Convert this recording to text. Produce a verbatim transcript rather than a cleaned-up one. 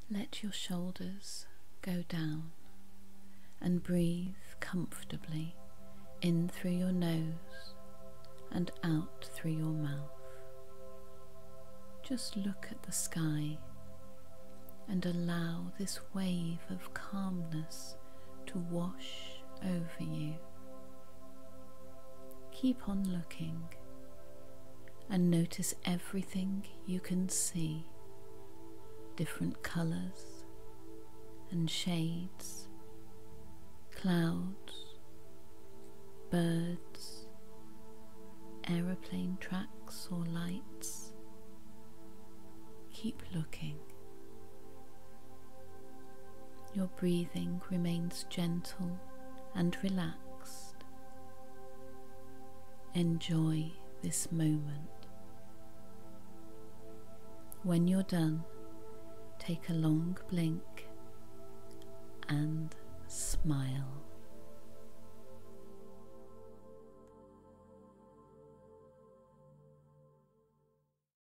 Let your shoulders go down and breathe comfortably in through your nose and out through your mouth. Just look at the sky and allow this wave of calmness to wash over you. Keep on looking and notice everything you can see, different colours and shades, clouds, birds, aeroplane tracks or lights. Keep looking. Your breathing remains gentle and relaxed. Enjoy this moment. When you're done, take a long blink and smile.